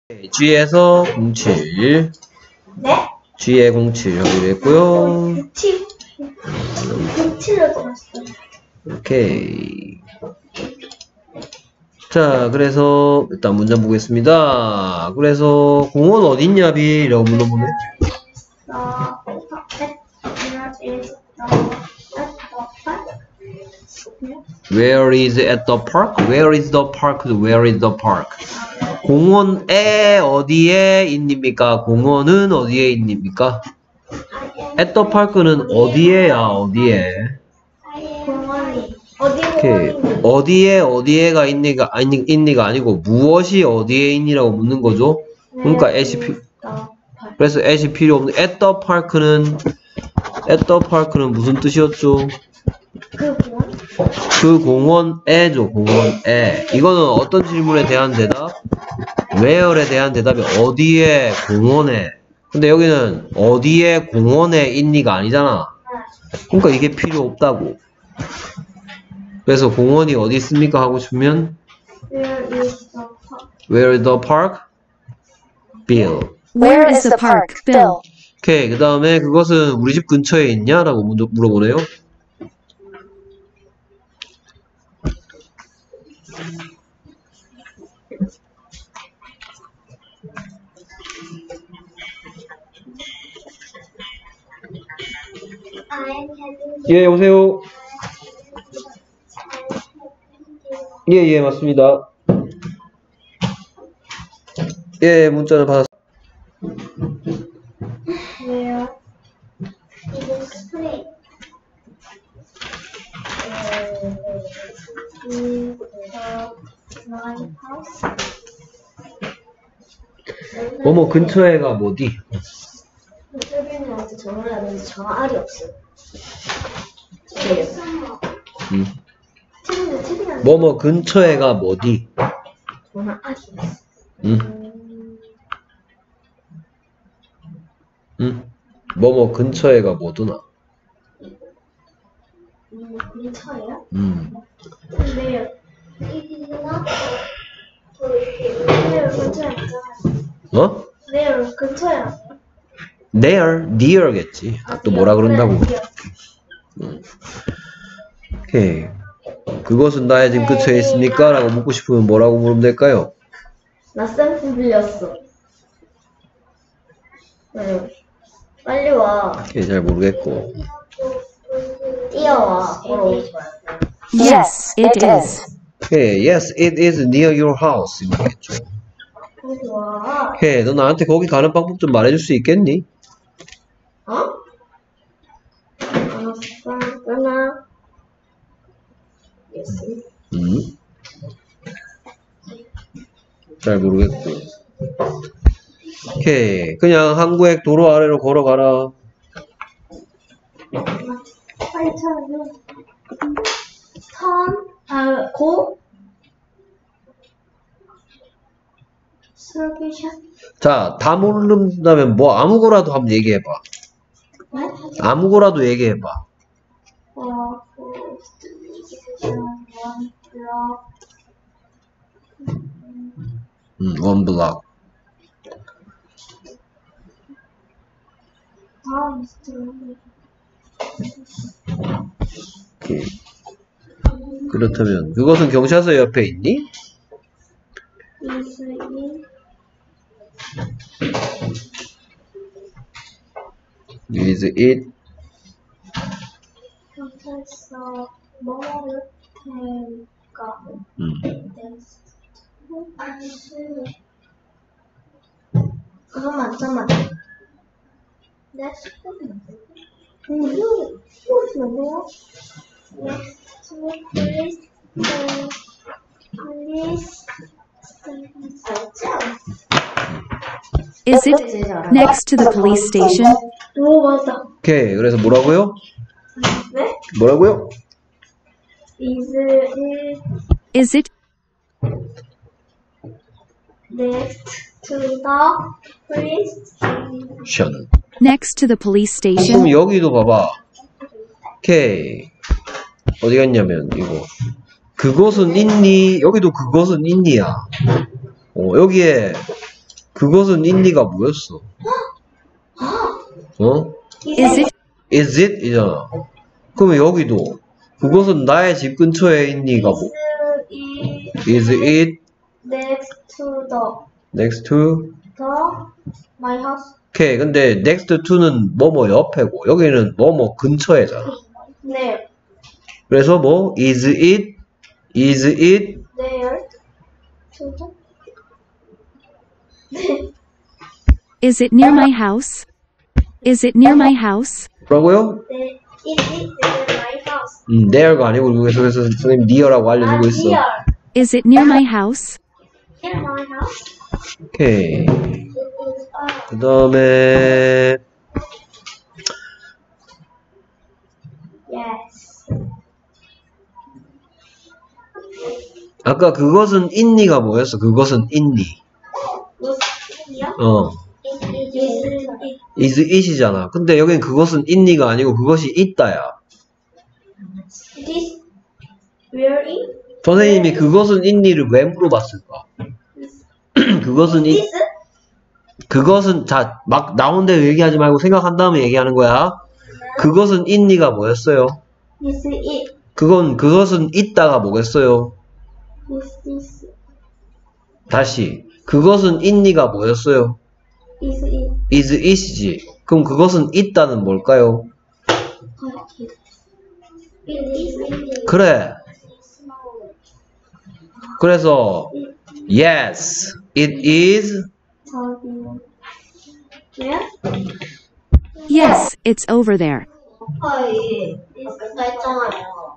G에서 07. 네? G에 07 정리됐고요. 07? 07을 들었어요. 오케이. 자, 그래서 일단 문장 보겠습니다. 그래서 공원 어딨냐 비? 라고 물어보네. Where is at the park? Where is the park? Where is the park? 공원에 어디에 있습니까? 공원은 어디에 있습니까? At the park는 어디에야? 어디에? 공원이 어디 오케이. 공원인지 어디에가 있니가 아니고 무엇이 어디에 있니라고 묻는 거죠. 그러니까 그래서 at이 필요 없는 at the park는 무슨 뜻이었죠? 그 공원? 그 공원에죠. 공원에. 이거는 어떤 질문에 대한 대답? where에 대한 대답이 어디에 공원에. 근데 여기는 어디에 공원에 있니가 아니잖아. 그러니까 이게 필요 없다고. 그래서 공원이 어디 있습니까? 하고 싶으면 Where is the park? Bill. Where is the park, Bill? 오케이. 그 다음에 그것은 우리 집 근처에 있냐? 라고 물어보네요. 예, 오세요. 예, 맞습니다. 예, 문자는 받았습니다. 왜요? 이거 스프레이. 뭐뭐 근처에가 뭐디? 세빈이한테 전화를 하는데 전화 알이 없어요. 세빈이한테 뭐뭐 근처에가 뭐디? 전화 알이 없어. 뭐뭐 근처에가 뭐드나? 근처에요? 근데요. 이리나? 내일 근처에 있잖아요. 어? 내일 근처에 아니에요? near겠지. 또 뭐라 그런다고. 오케이. 그것은 나의 집 근처에 있습니까? 라고 묻고 싶으면 뭐라고 물으면 될까요? 나 샘플 빌렸어. 네. 빨리 와. 오케이, 잘 모르겠고. 뛰어와. Yes, it is. 오케이, yes, it is near your house. 이거겠죠. 빨리 와. 오케이, 너 나한테 거기 가는 방법 좀 말해줄 수 있겠니? 어? 알았어. 끊어. 잘 모르겠고. 오케이, 그냥 항구역 도로 아래로 걸어가라. 빨리 쳐요. 고. 슬기샷. 자, 다 모른다면 뭐 아무거라도 한번 얘기해봐. 네? 아무거라도 얘기해봐. 원 블럭. 오케이. 그렇다면 그것은 경찰서 옆에 있니? Is it? 경찰서 뭐를 테니까. 잠깐만. Next Is it next to the police station? 오, 맞아. 오케이. 그래서 뭐라고요? 네? 뭐라고요? Is it next to the police station? next to the police 그럼 station? 여기도 봐봐. 오케이. 어디 갔냐면 이거. 그것은 있니? 여기도 그것은 있니야. 여기에 그것은 있니가 뭐였어? 어? Is it? Is it? 이잖아. 그러면 여기도 그것은 나의 집 근처에 있니가 뭐? Is it next to next to? my house? 오케이. 근데 next to는 뭐뭐 옆에고 여기는 뭐뭐 근처에잖아. 네. 그래서 뭐 is it There to Is it near my house? Is it near my house? 뭐라고요? Is it near my house? there가 아니고 그래서 선생님 near라고 알려주고 있어. Near. Is it near my house? Near my house? 오케이. It is 그 다음에 yes. 아까 그것은 있니가 뭐였어? 그것은 있니. 무슨 뜻이야? is it이잖아. 근데 여긴 그것은 있니가 아니고 그것이 있다야. This where it? 선생님이 그것은 있니를 왜 물어봤을까? 그것은 This? 그것은 자 막 나온 대로 얘기하지 말고 생각한 다음에 얘기하는 거야. 그것은 있니가 뭐였어요? This it. 그것은 있다가 뭐겠어요? This 다시 그것은 있니가 뭐였어요? is it. is it이지. 그럼 그것은 있다는 뭘까요? It is it. 그래. 그래서 yes, it is. Where? Yes, it's over there. 있잖아요.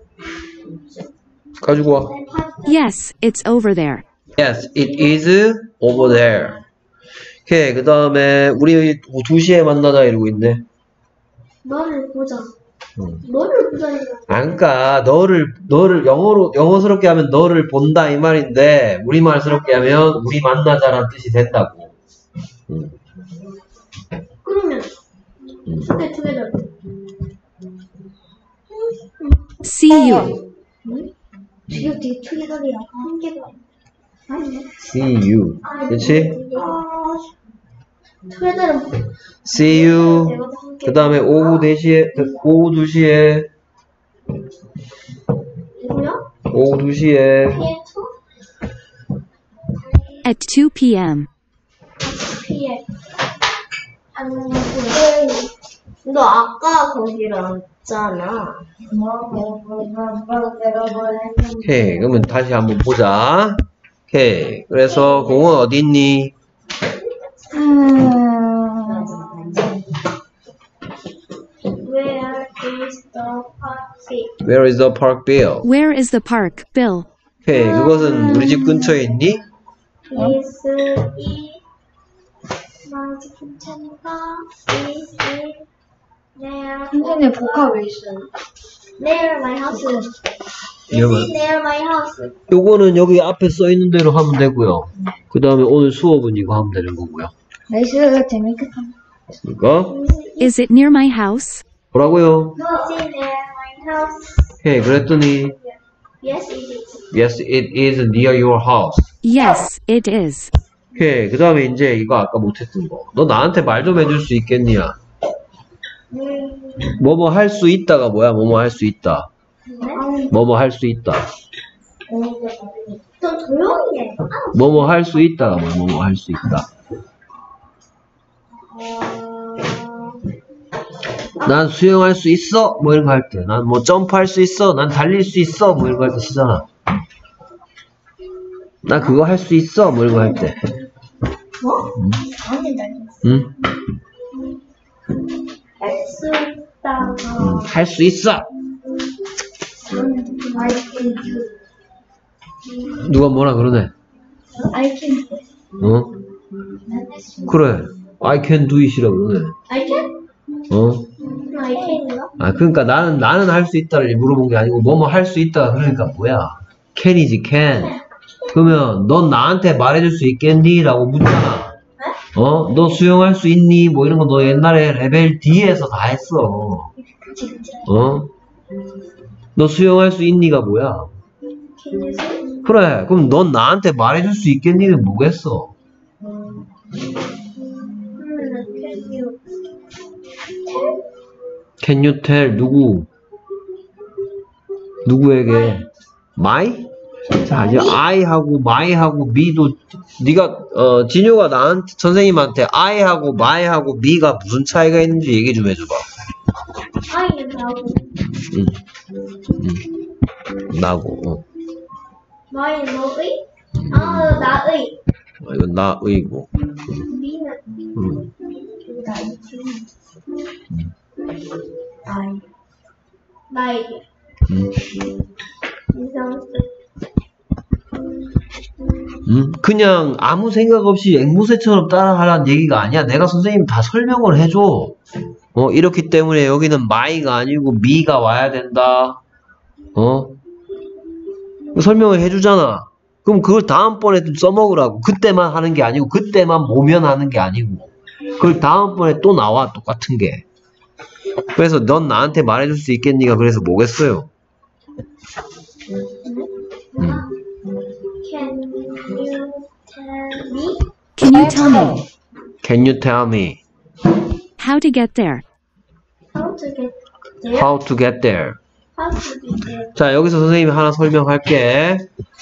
가지고 와. Yes, it's over there. Yes, it is over there. 오케이, 그 다음에 우리 2시에 만나자 이러고 있네. 너를 보자. 너를 보자. 그러니까 너를 영어스럽게 하면 너를 본다 이 말인데 우리말스럽게 하면 우리 만나자라는 뜻이 된다고. 그러면 together. See you. 지금 되게 together이야. 한 개가 아니네. See you. 그렇지? together은 See you. 그 다음에 오후 2시에 뭐야? 오후 2시에 At 2 p.m. PM. 너 아까 거기로 왔잖아. 오케이, 그러면 다시 한번 보자. 오케이, 그래서 공원 어디 있니? Where is the park? Where is the park, Bill? Where is the park, Bill? 오케이, 그것은 우리 집 근처에 있니? Is it 나집 근처니까 is it near 선생님 복합 왜 있어요? near my house? Is 이러면 it near my house? 요거는 여기 앞에 써 있는 대로 하면 되고요. 그 다음에 오늘 수업은 이거 하면 되는 거고요. 날씨가 재밌겠다. 이거 Is it near my house? 뭐라고요? Is it near my house? 오케이, 그랬더니 Yes, it is. Yes, it is near your house. Yes, it is. 오케이, 그 다음에 이제 이거 아까 못했던 거. 너 나한테 말 좀 해줄 수 있겠니야? 뭐뭐 할 수 있다가 뭐야? 뭐뭐 할 수 있다. 뭐뭐 할 수 있다. 좀 조용히 해. 뭐뭐 할 수 있다가 뭐야? 뭐뭐 할 수 있다. 난 수영할 수 있어? 뭐 이런 거 할 때. 난 뭐 점프할 수 있어? 난 달릴 수 있어? 뭐 이런 거 할 때 쓰잖아. 나 그거 할 수 있어? 뭐 이런 거 할 때. 뭐? 응? 할 수 있다. 할 수 있어! I can do. 누가 뭐라 그러네. I can do. 어? 그래. I can do it이라 그러네. I can? 어? I can인가? 아, 그러니까 나는 할 수 있다를 물어본 게 아니고, 뭐뭐 할 수 있다. 그러니까 뭐야? can이지, can. 그러면, 넌 나한테 말해줄 수 있겠니? 라고 묻잖아. 어? 너 수영할 수 있니? 뭐 이런 거 너 옛날에 레벨 D에서 다 했어. 어? 너 수영할 수 있니가 뭐야? 그래. 그럼 넌 나한테 말해줄 수 있겠니는 뭐겠어? Can you tell 누구에게? My? 자, 이제 I하고 my하고 me도 네가 진효가 나한테 선생님한테 I하고 my하고 me가 무슨 차이가 있는지 얘기 좀 해줘봐. I는 나고. 나고. my는 너의? 나의. 이건 나의고. B는 나의. 나에게. 그냥 아무 생각 없이 앵무새처럼 따라하라는 얘기가 아니야. 내가 선생님 다 설명을 해줘. 이렇기 때문에 여기는 my가 아니고 me가 와야 된다. 설명을 해주잖아. 그럼 그걸 다음번에 좀 써먹으라고. 그때만 하는 게 아니고, 그때만 모면하는 게 아니고, 그걸 다음번에 또 나와, 똑같은 게. 그래서 넌 나한테 말해줄 수 있겠니가 그래서 뭐겠어요? Can you tell me? Can you tell me? Can you tell me How to get there? How to get there? how to get there? How to get there? 자, 여기서 선생님이 하나 설명할게.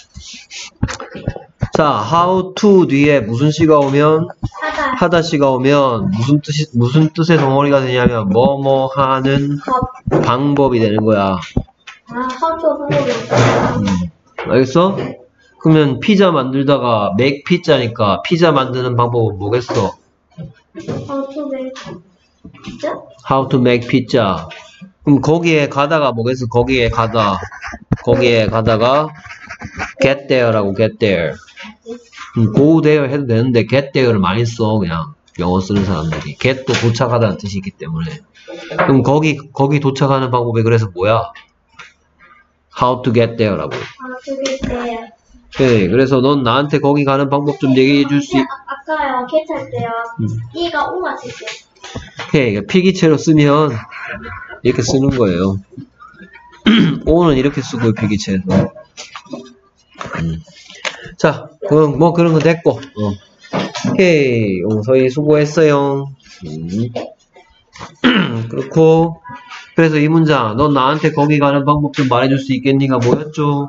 자, how to 뒤에 무슨 시가 오면 하다 시가 오면 무슨 뜻의 덩어리가 되냐면 뭐뭐 하는 방법이 되는 거야. how to 방법이 알겠어? 그러면 피자 만들다가 make 피자니까 피자 만드는 방법은 뭐겠어? How to make pizza? How to make pizza. 그럼 거기에 가다가 뭐겠어? 거기에 가다가 get there라고 get there. go there 해도 되는데 get there를 많이 써 그냥 영어 쓰는 사람들이. get도 도착하다는 뜻이 있기 때문에. 그럼 거기 도착하는 방법이 그래서 뭐야? How to get there라고. How to get there? 네, 그래서 넌 나한테 거기 가는 방법 좀 얘기해 줄 수 아까요 get 할 때요 이가 오 맞을 때 네, 필기체로 쓰면 이렇게 쓰는 거예요. 오는 이렇게 쓰고 필기체로. 자, 그럼 뭐 그런 거 됐고. 오케이, 서희 수고했어요. 그렇고 그래서 이 문장 넌 나한테 거기 가는 방법 좀 말해줄 수 있겠니가 뭐였죠?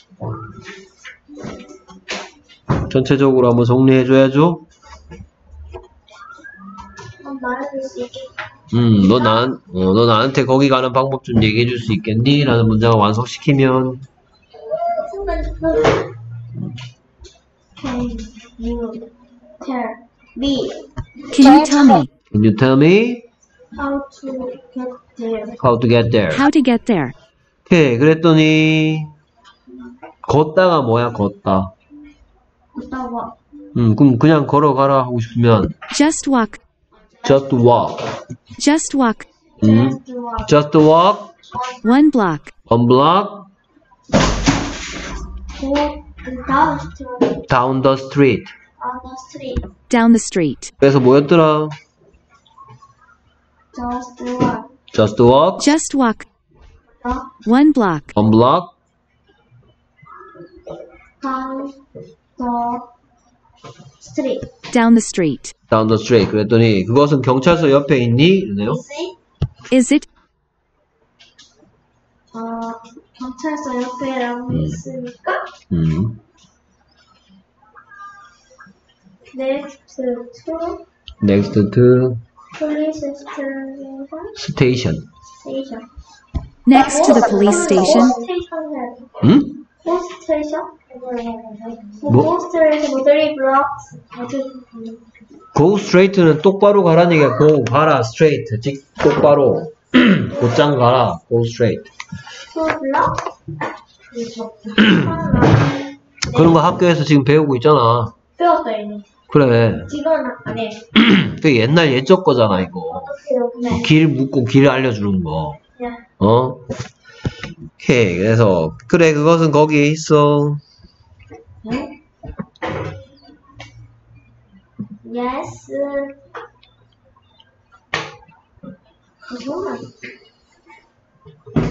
전체적으로 한번 정리해줘야죠. 말해줄 수 있게 너 나한테 거기 가는 방법 좀 얘기해줄 수 있겠니? 라는 문장을 완성시키면 Can you tell me? Can Can you you tell me? tell me How to get there? how to get there? How to get there? 오케이, 그랬더니 걷다가 뭐야, 걷다. 걷다가 그럼 그냥 걸어가라 하고 싶으면 Just walk. just walk. Just walk. just walk 1 block. one block go down the street. on the street. Down the street. 그래서 뭐였더라? Just walk just walk Just walk. the 1 block. one block down the street. Down the street. down the street. 그랬더니 그것은 경찰서 옆에 있니? 이러네요. See? Is it 경찰서 옆에라고 있으니까 next to next to police station. station. next to the police station? 응? Post station? 뭐? Post station, 3 blocks. go straight는 똑바로 가라는 얘기야. go 가라 straight. 즉 똑바로 곧장 가라. go straight. 2 blocks? 그런 거 학교에서 지금 배우고 있잖아. 배웠어요, 이미. 그래. 지금은 안 해. 그 옛날 예적 거잖아 이거. 어떡해요, 그냥. 길 묻고 길 알려주는 거. 그냥. 오케이. 그래서 그래 그것은 거기에 있어. 응? Yes. 잠깐만.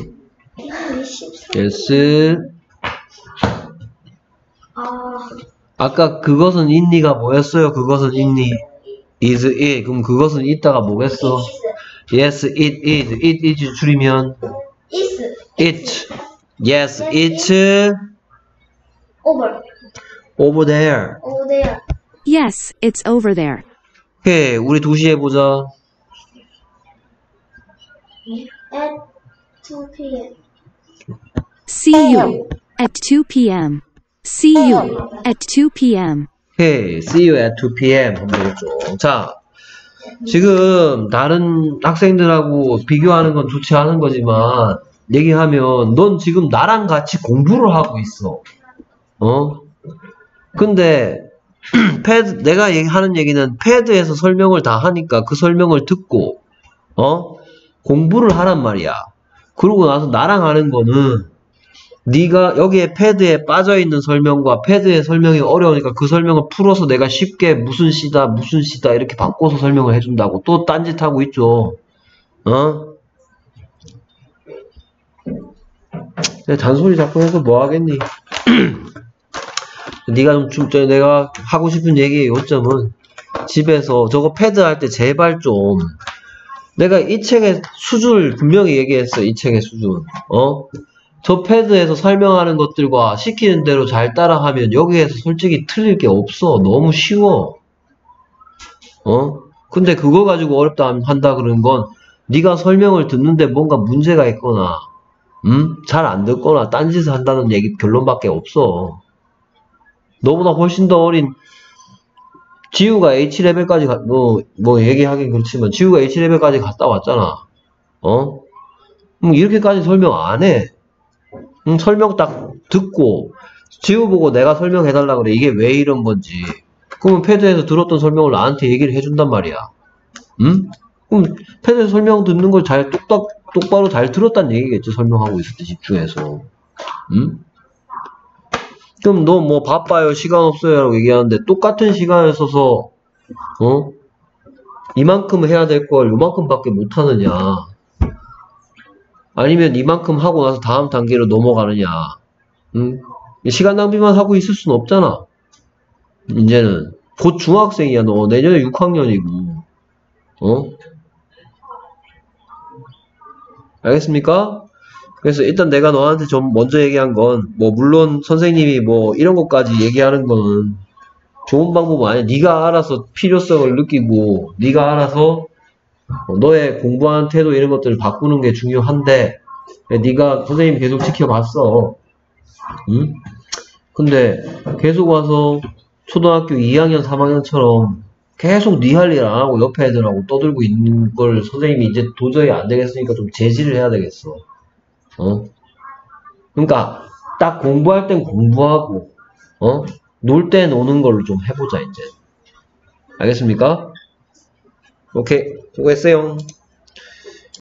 yes. 아까 그것은 있니가 뭐였어요? 그것은 있니? is it. 그럼 그것은 있다가 뭐겠어? Yes, it is. it is 줄이면 is it. Yes, it's over over there. over there Yes, it's over there. 오케이, 우리 2시에 보자. at 2 p.m. See you at 2 p.m. See you at 2 p.m. 오케이, see you at 2 p.m. 하면 되겠죠. 자, 지금 다른 학생들하고 비교하는 건 좋지 않은 거지만 얘기하면 넌 지금 나랑 같이 공부를 하고 있어. 근데 패드, 내가 하는 얘기는 패드에서 설명을 다 하니까 그 설명을 듣고 공부를 하란 말이야. 그러고 나서 나랑 하는 거는 네가 여기에 패드에 빠져있는 설명과 패드의 설명이 어려우니까 그 설명을 풀어서 내가 쉽게 무슨 시다 무슨 시다 이렇게 바꿔서 설명을 해준다고. 또 딴짓하고 있죠. 잔소리 자꾸 해서 뭐 하겠니? 네가 좀 내가 하고 싶은 얘기의 요점은 집에서 저거 패드 할 때 제발 좀 내가 이 책의 수준을 분명히 얘기했어. 이 책의 수준. 저 패드에서 설명하는 것들과 시키는 대로 잘 따라하면 여기에서 솔직히 틀릴 게 없어. 너무 쉬워. 근데 그거 가지고 어렵다 한다 그러는 건 네가 설명을 듣는데 뭔가 문제가 있거나 잘 안 듣거나 딴짓을 한다는 얘기 결론밖에 없어. 너보다 훨씬 더 어린 지우가 H레벨까지 뭐 얘기하긴 그렇지만 지우가 H레벨까지 갔다 왔잖아. 이렇게까지 설명 안 해. 설명 딱 듣고 지우 보고 내가 설명해달라 그래. 이게 왜 이런 건지. 그러면 패드에서 들었던 설명을 나한테 얘기를 해준단 말이야. 그럼 패드에서 설명 듣는 걸 똑바로 잘 들었단 얘기겠지. 설명하고 있을 때 집중해서. 그럼 너 뭐 바빠요, 시간 없어요 라고 얘기하는데 똑같은 시간을 써서 이만큼 해야 될 걸 요만큼밖에 못하느냐, 아니면 이만큼 하고 나서 다음 단계로 넘어가느냐. 시간 낭비만 하고 있을 순 없잖아. 이제는 곧 중학생이야. 너 내년에 6학년이고 알겠습니까? 그래서 일단 내가 너한테 좀 먼저 얘기한 건 뭐 물론 선생님이 뭐 이런 것까지 얘기하는 거는 좋은 방법은 아니야. 네가 알아서 필요성을 느끼고 네가 알아서 너의 공부하는 태도 이런 것들을 바꾸는 게 중요한데 네가 선생님 계속 지켜봤어. 근데 계속 와서 초등학교 2학년 3학년처럼 계속 네 할 일 안 하고 옆에 애들하고 떠들고 있는 걸 선생님이 이제 도저히 안 되겠으니까 좀 제지를 해야 되겠어. 그러니까 딱 공부할 땐 공부하고 놀 때 노는 걸로 좀 해보자 이제. 알겠습니까? 오케이, 수고했어요.